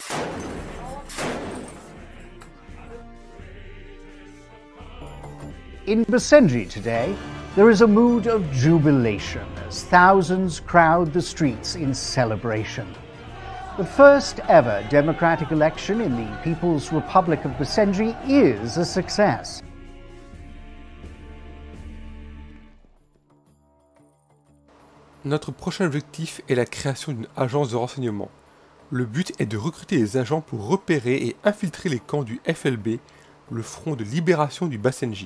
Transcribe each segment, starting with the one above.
In Basenji today, there is a mood of jubilation as thousands crowd the streets in celebration. The first ever democratic election in the People's Republic of Basenji is a success. Notre prochain objectif est la création d'une agence de renseignement. Le but est de recruter des agents pour repérer et infiltrer les camps du FLB, le Front de Libération du Basenji.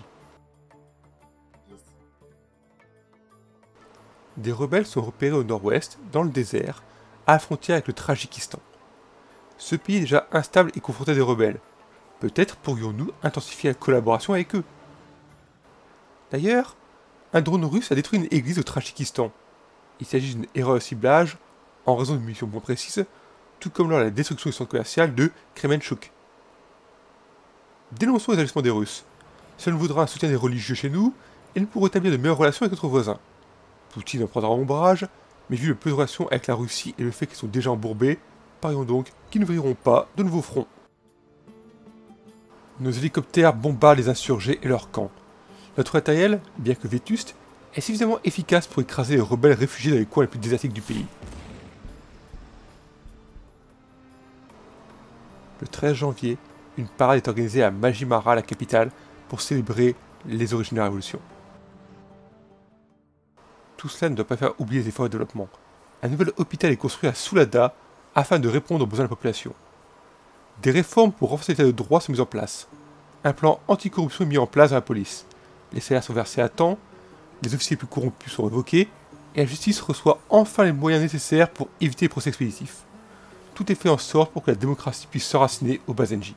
Des rebelles sont repérés au nord-ouest, dans le désert, à la frontière avec le Tadjikistan. Ce pays est déjà instable et confronté à des rebelles. Peut-être pourrions-nous intensifier la collaboration avec eux. D'ailleurs, un drone russe a détruit une église au Tadjikistan. Il s'agit d'une erreur de ciblage, en raison d'une mission moins précise, tout comme lors de la destruction du centre commercial de Kremenchuk. Dénonçons les agissements des Russes. Cela nous voudra un soutien des religieux chez nous, et nous pourrons établir de meilleures relations avec notre voisin. Poutine en prendra ombrage, mais vu le peu de relations avec la Russie et le fait qu'ils sont déjà embourbés, parions donc qu'ils n'ouvriront pas de nouveaux fronts. Nos hélicoptères bombardent les insurgés et leurs camps. Notre matériel, bien que vétuste, est suffisamment efficace pour écraser les rebelles réfugiés dans les coins les plus désertiques du pays. Le 13 janvier, une parade est organisée à Majimara, la capitale, pour célébrer les origines de la révolution. Tout cela ne doit pas faire oublier les efforts de développement. Un nouvel hôpital est construit à Soulada afin de répondre aux besoins de la population. Des réformes pour renforcer l'état de droit sont mises en place. Un plan anticorruption est mis en place dans la police. Les salaires sont versés à temps, les officiers les plus corrompus sont révoqués, et la justice reçoit enfin les moyens nécessaires pour éviter les procès expéditifs. Tout est fait en sorte pour que la démocratie puisse s'enraciner au Basenji.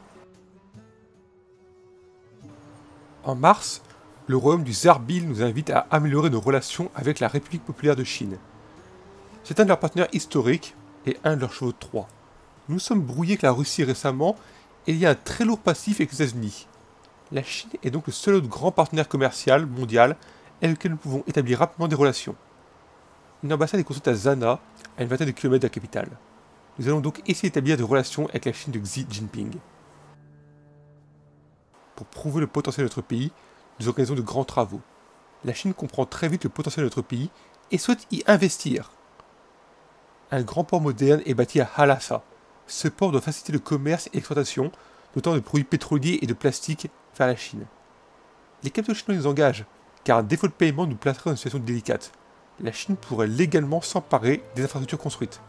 En mars, le royaume du Zarbil nous invite à améliorer nos relations avec la République populaire de Chine. C'est un de leurs partenaires historiques et un de leurs chevaux de Troie. Nous sommes brouillés avec la Russie récemment et il y a un très lourd passif avec les États-Unis. La Chine est donc le seul autre grand partenaire commercial mondial avec lequel nous pouvons établir rapidement des relations. Une ambassade est construite à Zana, à une vingtaine de kilomètres de la capitale. Nous allons donc essayer d'établir des relations avec la Chine de Xi Jinping. Pour prouver le potentiel de notre pays, nous organisons de grands travaux. La Chine comprend très vite le potentiel de notre pays et souhaite y investir. Un grand port moderne est bâti à Halassa. Ce port doit faciliter le commerce et l'exportation, notamment de produits pétroliers et de plastique vers la Chine. Les capitaux chinois nous engagent, car un défaut de paiement nous placerait dans une situation délicate. La Chine pourrait légalement s'emparer des infrastructures construites.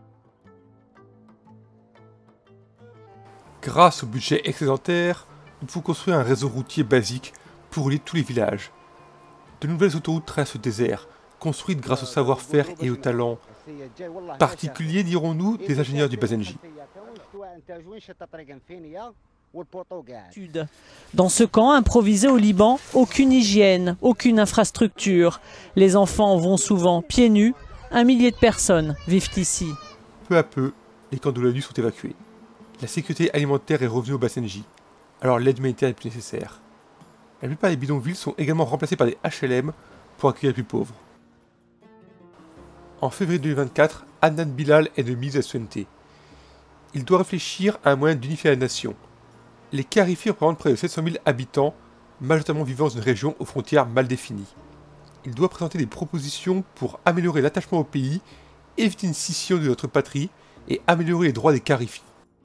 Grâce au budget excédentaire, nous pouvons construire un réseau routier basique pour relier tous les villages. De nouvelles autoroutes traversent le désert, construites grâce au savoir-faire et au talent particuliers, dirons-nous, des ingénieurs du Basenji. Dans ce camp improvisé au Liban, aucune hygiène, aucune infrastructure. Les enfants vont souvent pieds nus. 1 millier de personnes vivent ici. Peu à peu, les camps de l'ONU sont évacués. La sécurité alimentaire est revenue au Basenji, alors l'aide humanitaire est plus nécessaire. La plupart des bidonvilles sont également remplacés par des HLM pour accueillir les plus pauvres. En février 2024, Adnan Bilal est le ministre de la Souveraineté. Il doit réfléchir à un moyen d'unifier la nation. Les Karifi représentent près de 700 000 habitants, majoritairement vivant dans une région aux frontières mal définies. Il doit présenter des propositions pour améliorer l'attachement au pays, éviter une scission de notre patrie et améliorer les droits des Karifi.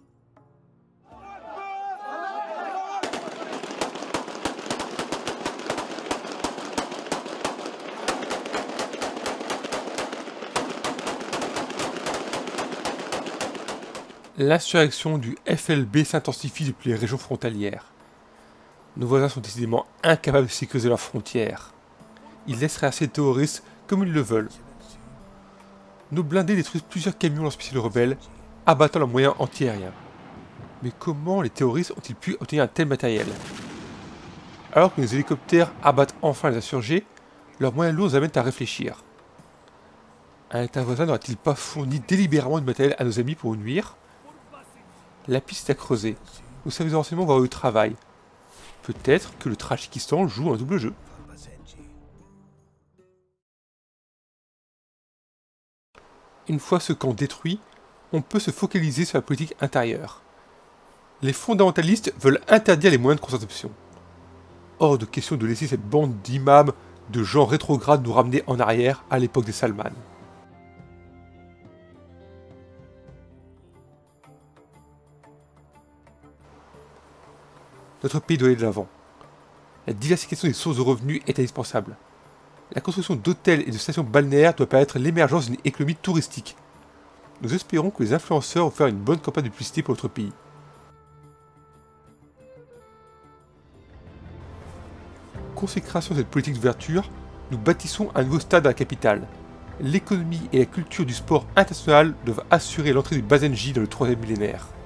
L'insurrection du FLB s'intensifie depuis les régions frontalières. Nos voisins sont décidément incapables de sécuriser leurs frontières. Ils laisseraient assez de terroristes comme ils le veulent. Nos blindés détruisent plusieurs camions lance-missiles rebelles, abattant leurs moyens antiaériens. Mais comment les terroristes ont-ils pu obtenir un tel matériel? Alors que nos hélicoptères abattent enfin les insurgés, leurs moyens lourds nous amènent à réfléchir. Un État voisin n'aurait-il pas fourni délibérément du matériel à nos amis pour nous nuire? La piste est à creuser. Nos services de renseignement vont au travail. Peut-être que le Tadjikistan joue un double jeu. Une fois ce camp détruit, on peut se focaliser sur la politique intérieure. Les fondamentalistes veulent interdire les moyens de contraception. Hors de question de laisser cette bande d'imams, de gens rétrogrades nous ramener en arrière à l'époque des Salman. Notre pays doit aller de l'avant. La diversification des sources de revenus est indispensable. La construction d'hôtels et de stations balnéaires doit permettre l'émergence d'une économie touristique. Nous espérons que les influenceurs vont faire une bonne campagne de publicité pour notre pays. Consécration de cette politique d'ouverture, nous bâtissons un nouveau stade à la capitale. L'économie et la culture du sport international doivent assurer l'entrée du Bazenji dans le 3e millénaire.